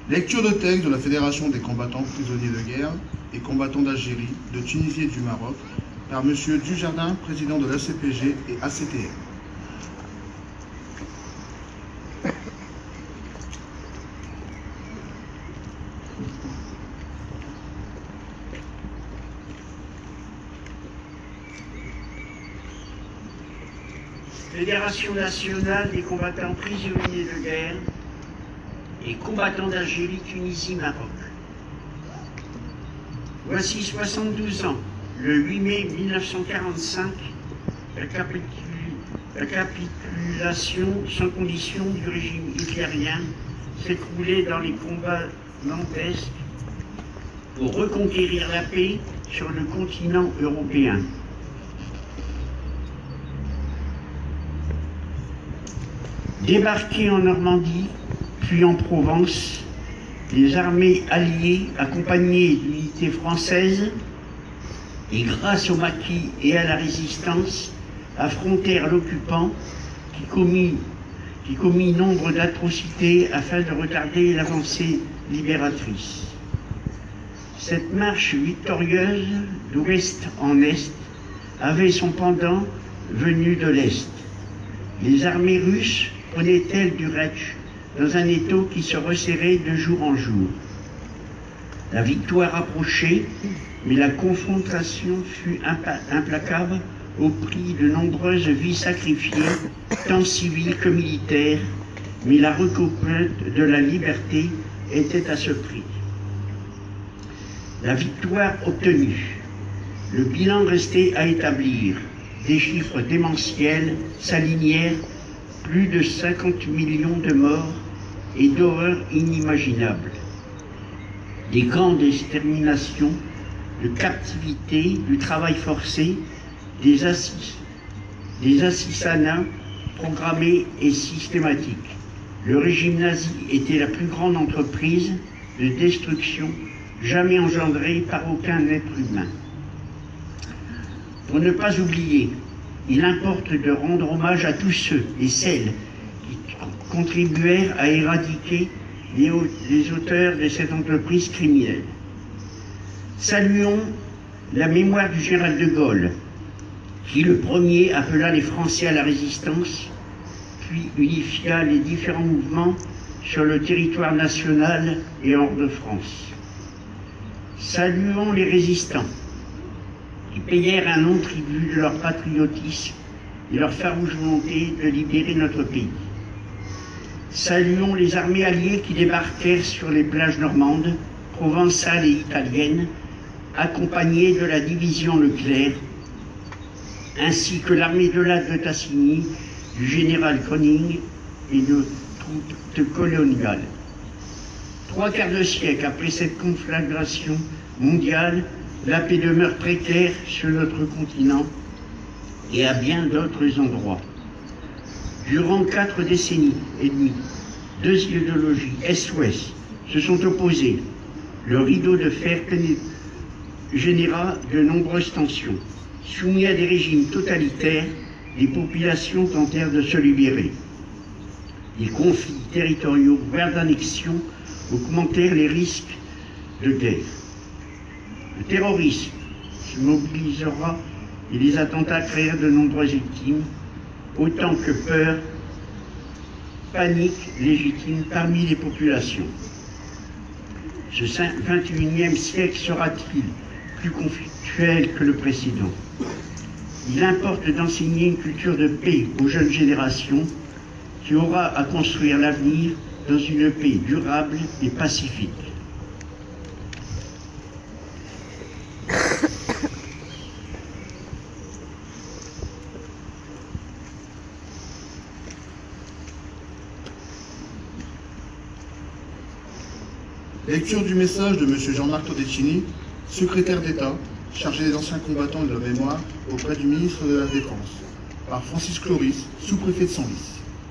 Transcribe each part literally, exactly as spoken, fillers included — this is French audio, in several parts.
Lecture de texte de la Fédération des combattants prisonniers de guerre et combattants d'Algérie, de Tunisie et du Maroc, par M. Dujardin, président de l'A C P G et A C T M. Fédération nationale des combattants prisonniers de guerre et combattants d'Algérie, Tunisie, Maroc. Voici soixante-douze ans, le huit mai mille neuf cent quarante-cinq, la, capitul... la capitulation sans condition du régime hitlérien s'écroulait dans les combats dantesques pour reconquérir la paix sur le continent européen. Débarqués en Normandie, puis en Provence, les armées alliées, accompagnées d'unités françaises, et grâce au maquis et à la résistance, affrontèrent l'occupant qui commit, qui commit nombre d'atrocités afin de retarder l'avancée libératrice. Cette marche victorieuse d'ouest en est avait son pendant venu de l'est. Les armées russes prenaient-elles du retch dans un étau qui se resserrait de jour en jour. La victoire approchait, mais la confrontation fut implacable au prix de nombreuses vies sacrifiées, tant civiles que militaires, mais la reconquête de la liberté était à ce prix. La victoire obtenue, le bilan restait à établir, des chiffres démentiels s'alignèrent, plus de cinquante millions de morts et d'horreurs inimaginables. Des camps d'extermination, de captivité, du travail forcé, des, assis, des assassinats programmés et systématiques. Le régime nazi était la plus grande entreprise de destruction jamais engendrée par aucun être humain. Pour ne pas oublier, il importe de rendre hommage à tous ceux et celles qui contribuèrent à éradiquer les, les auteurs de cette entreprise criminelle. Saluons la mémoire du général de Gaulle, qui le premier appela les Français à la résistance, puis unifia les différents mouvements sur le territoire national et hors de France. Saluons les résistants, qui payèrent un long tribut de leur patriotisme et leur farouche volonté de libérer notre pays. Saluons les armées alliées qui débarquèrent sur les plages normandes, provençales et italiennes, accompagnées de la division Leclerc, ainsi que l'armée de l'A de Tassigny, du général Koning et de troupes coloniales. Trois quarts de siècle après cette conflagration mondiale, la paix demeure précaire sur notre continent et à bien d'autres endroits. Durant quatre décennies et demie, deux idéologies Est-Ouest se sont opposées. Le rideau de fer généra de nombreuses tensions. Soumis à des régimes totalitaires, les populations tentèrent de se libérer. Les conflits territoriaux, voire d'annexion, augmentèrent les risques de guerre. Le terrorisme se mobilisera et les attentats créèrent de nombreuses victimes, autant que peur, panique légitime parmi les populations. Ce vingt et unième siècle sera-t-il plus conflictuel que le précédent? Il importe d'enseigner une culture de paix aux jeunes générations qui aura à construire l'avenir dans une paix durable et pacifique. Lecture du message de M. Jean-Marc Todeschini, secrétaire d'État, chargé des anciens combattants et de la mémoire auprès du ministre de la Défense, par Francis Cloris, sous-préfet de Senlis.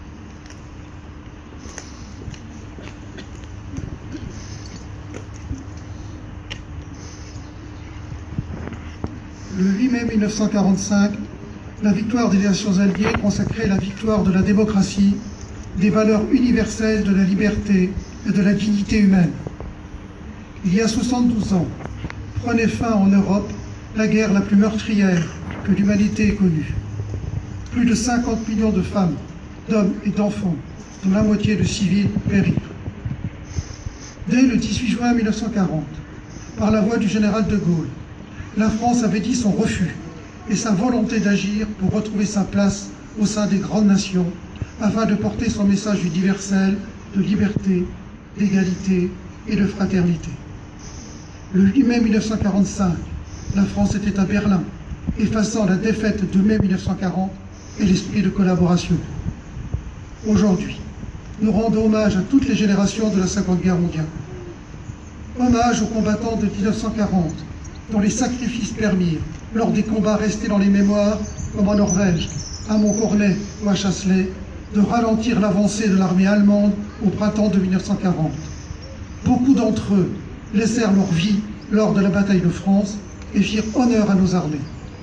Le huit mai mille neuf cent quarante-cinq, la victoire des Nations alliées consacrait la victoire de la démocratie, des valeurs universelles de la liberté, et de la dignité humaine. Il y a soixante-douze ans, prenait fin en Europe la guerre la plus meurtrière que l'humanité ait connue. Plus de cinquante millions de femmes, d'hommes et d'enfants, dont la moitié de civils, périrent. Dès le dix-huit juin mille neuf cent quarante, par la voix du général de Gaulle, la France avait dit son refus et sa volonté d'agir pour retrouver sa place au sein des grandes nations, afin de porter son message universel de liberté, d'égalité et de fraternité. Le huit mai mille neuf cent quarante-cinq, la France était à Berlin, effaçant la défaite de mai mille neuf cent quarante et l'esprit de collaboration. Aujourd'hui, nous rendons hommage à toutes les générations de la Seconde Guerre mondiale. Hommage aux combattants de mille neuf cent quarante, dont les sacrifices permirent, lors des combats restés dans les mémoires, comme en Norvège, à Montcornet ou à Chasselet, de ralentir l'avancée de l'armée allemande au printemps de mille neuf cent quarante. Beaucoup d'entre eux laissèrent leur vie lors de la bataille de France et firent honneur à nos armées.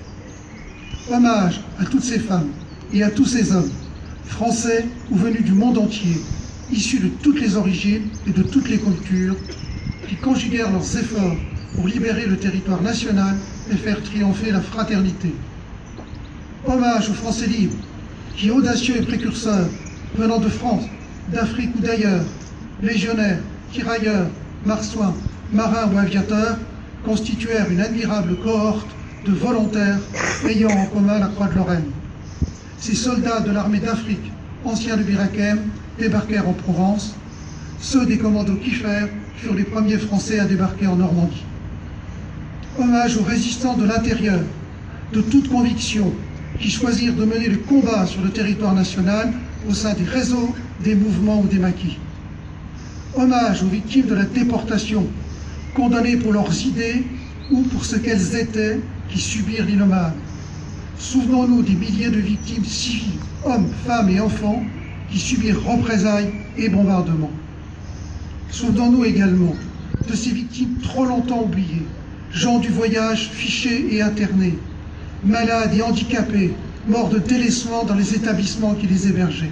Hommage à toutes ces femmes et à tous ces hommes, français ou venus du monde entier, issus de toutes les origines et de toutes les cultures, qui conjuguèrent leurs efforts pour libérer le territoire national et faire triompher la fraternité. Hommage aux Français libres, qui, audacieux et précurseurs, venant de France, d'Afrique ou d'ailleurs, légionnaires, tirailleurs, marsouins, marins ou aviateurs, constituèrent une admirable cohorte de volontaires ayant en commun la Croix de Lorraine. Ces soldats de l'armée d'Afrique, anciens de Bir Hakeim, débarquèrent en Provence. Ceux des commandos Kiefer furent les premiers Français à débarquer en Normandie. Hommage aux résistants de l'intérieur, de toute conviction, qui choisirent de mener le combat sur le territoire national au sein des réseaux, des mouvements ou des maquis. Hommage aux victimes de la déportation, condamnées pour leurs idées ou pour ce qu'elles étaient, qui subirent l'innommable. Souvenons-nous des milliers de victimes civiles, hommes, femmes et enfants, qui subirent représailles et bombardements. Souvenons-nous également de ces victimes trop longtemps oubliées, gens du voyage fichés et internés, malades et handicapés, morts de délaissement dans les établissements qui les hébergeaient.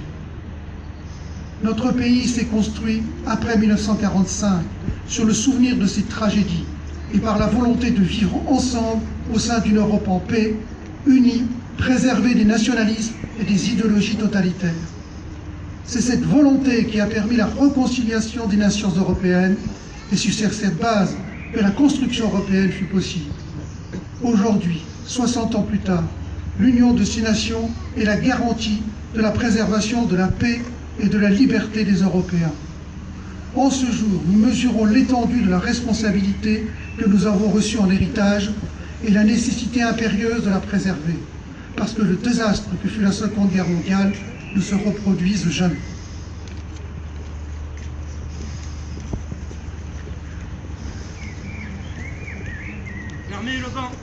Notre pays s'est construit après mille neuf cent quarante-cinq sur le souvenir de ces tragédies et par la volonté de vivre ensemble au sein d'une Europe en paix, unie, préservée des nationalismes et des idéologies totalitaires. C'est cette volonté qui a permis la réconciliation des nations européennes et c'est sur cette base que la construction européenne fut possible. Aujourd'hui, soixante ans plus tard, l'union de ces nations est la garantie de la préservation de la paix et de la liberté des Européens. En ce jour, nous mesurons l'étendue de la responsabilité que nous avons reçue en héritage et la nécessité impérieuse de la préserver, parce que le désastre que fut la Seconde Guerre mondiale ne se reproduise jamais. Fermez le banc.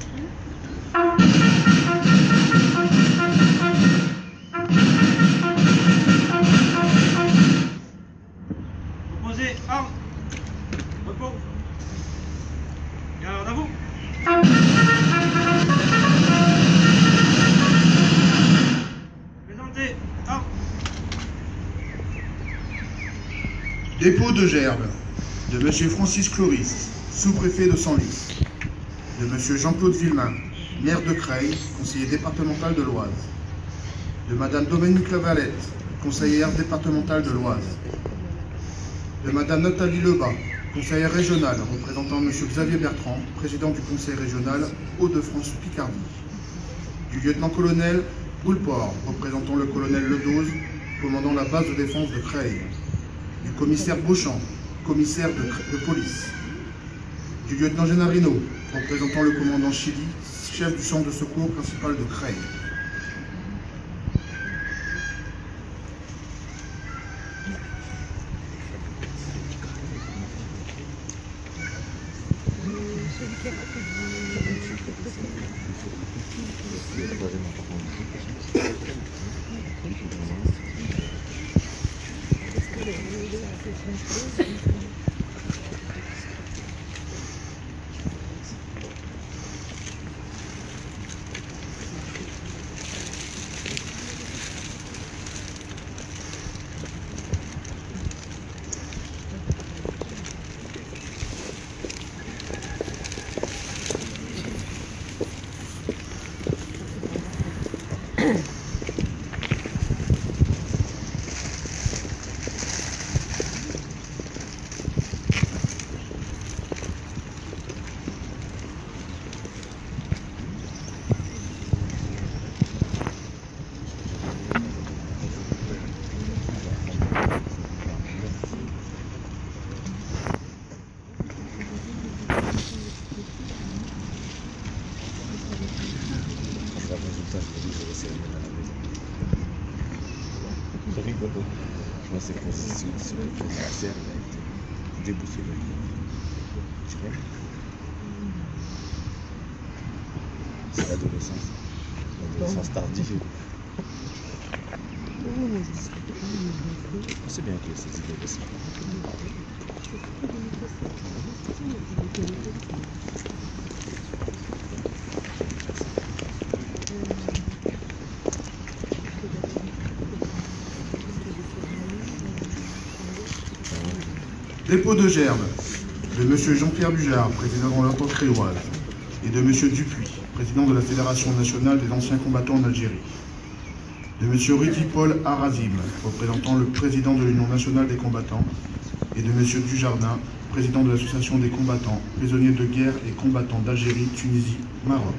Opposez, armes, repos. Garde à vous. Présentez, armes. Dépôt de gerbe de M. Francis Cloris, sous-préfet de Senlis, de M. Jean-Claude Villemain, maire de Creil, conseiller départemental de l'Oise, de Mme Dominique Lavalette, conseillère départementale de l'Oise, de Mme Nathalie Lebas, conseillère régionale, représentant M. Xavier Bertrand, président du conseil régional Hauts-de-France-Picardie, du lieutenant-colonel Boulport, représentant le colonel Ledoz, commandant la base de défense de Creil, du commissaire Beauchamp, commissaire de, de police, du lieutenant Gennarino, représentant le commandant Chili, chef du centre de secours principal de Creil. C'est rigolo. Je pensais que c'est le présidentiel, il a été déboussolé. Tu vois? C'est l'adolescence. L'adolescence tardive. C'est bien que ces idées de ça. Dépôt de gerbe de M. Jean-Pierre Bujard, président de l'Entente créoise, et de M. Dupuis, président de la Fédération nationale des anciens combattants en Algérie. De M. Rudy Paul Arazim, représentant le président de l'Union nationale des combattants, et de M. Dujardin, président de l'Association des combattants, prisonniers de guerre et combattants d'Algérie, Tunisie, Maroc.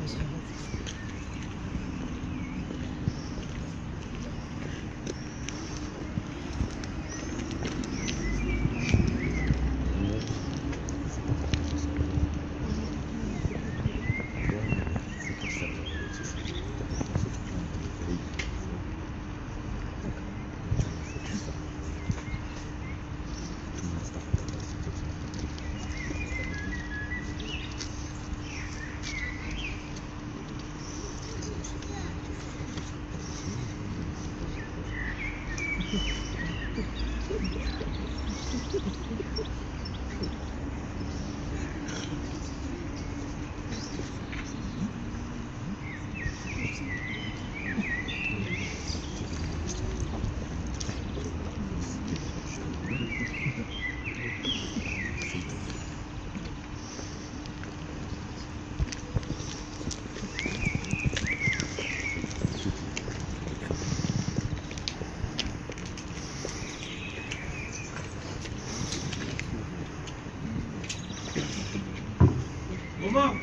Moment.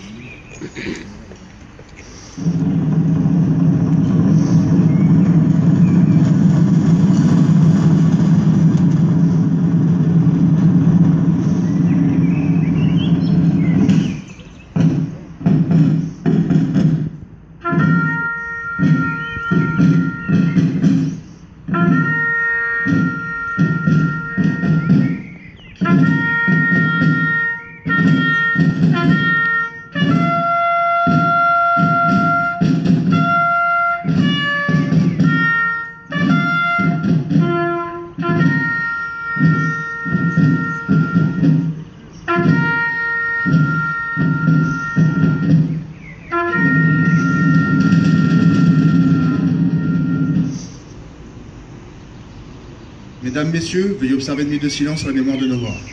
Mesdames, Messieurs, veuillez observer une minute de silence à la mémoire de nos morts.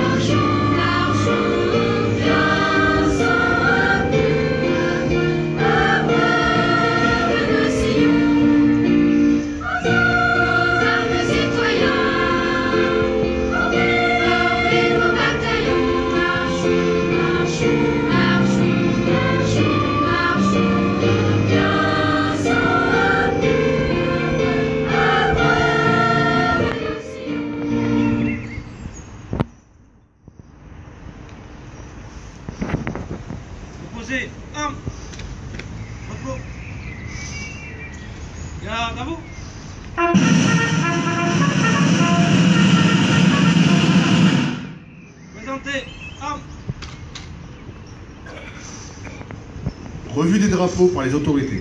Marchons, marchons, marchons, Garde à vous. Présentez. Armes. Revue des drapeaux par les autorités.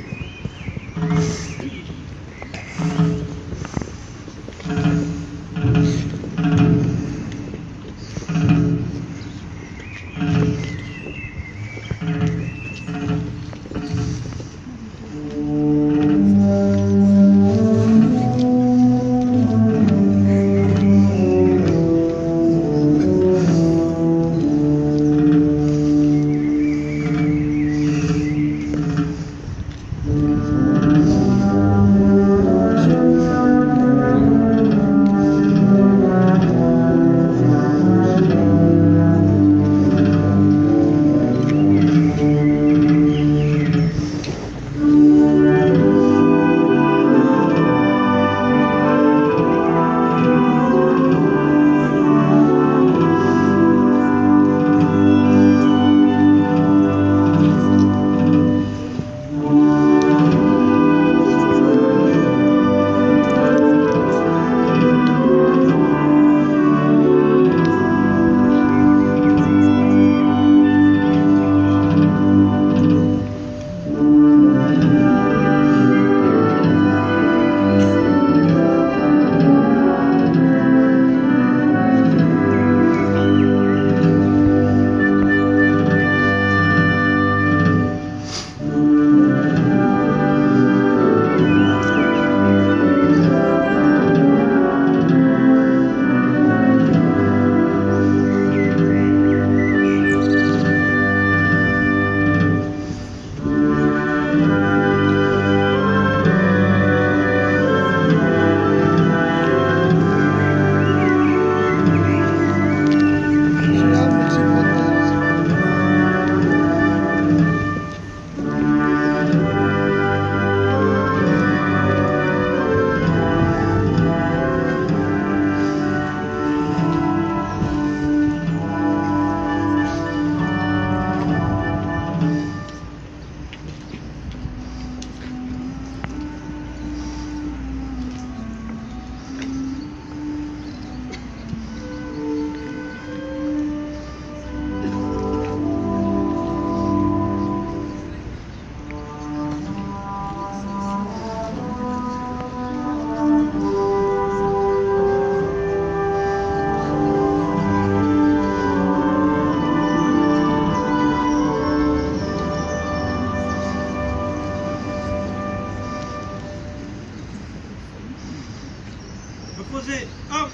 Reposez. Hop.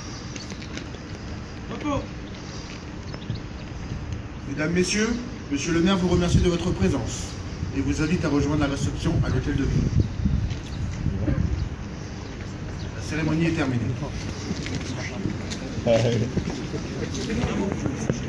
Repos. Mesdames, Messieurs, Monsieur le maire vous remercie de votre présence et vous invite à rejoindre la réception à l'hôtel de ville. La cérémonie est terminée.